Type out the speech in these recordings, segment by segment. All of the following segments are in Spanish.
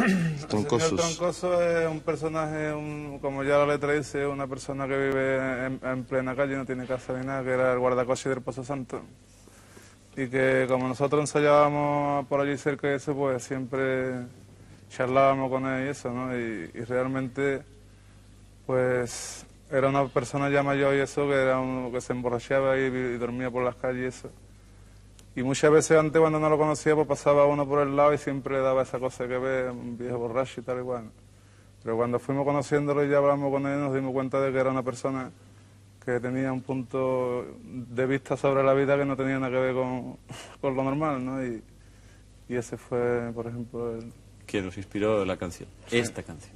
Troncosos. El señor Troncoso es un personaje, como ya la letra dice, una persona que vive en plena calle, no tiene casa ni nada, que era el guardacoche del Pozo Santo. Y que como nosotros ensayábamos por allí cerca de eso, pues siempre charlábamos con él y eso, ¿no? Y realmente, pues era una persona ya mayor y eso, que era uno que se emborrachaba y dormía por las calles y eso. Y muchas veces antes, cuando no lo conocía, pues pasaba uno por el lado y siempre daba esa cosa que ve, un viejo borracho y tal y cual. Pero cuando fuimos conociéndolo y ya hablamos con él, nos dimos cuenta de que era una persona que tenía un punto de vista sobre la vida que no tenía nada que ver con lo normal, ¿no? Y ese fue, por ejemplo, el... Que nos inspiró la canción, sí. Esta canción.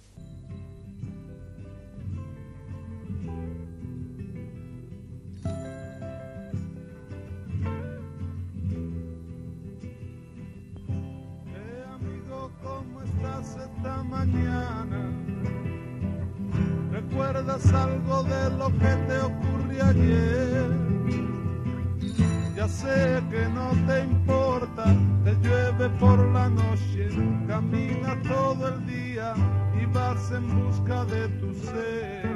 Amigo, ¿cómo estás esta mañana? ¿Recuerdas algo de lo que te ocurrió ayer? Ya sé que no te importa, te llueve por la noche, caminas todo el día y vas en busca de tu ser.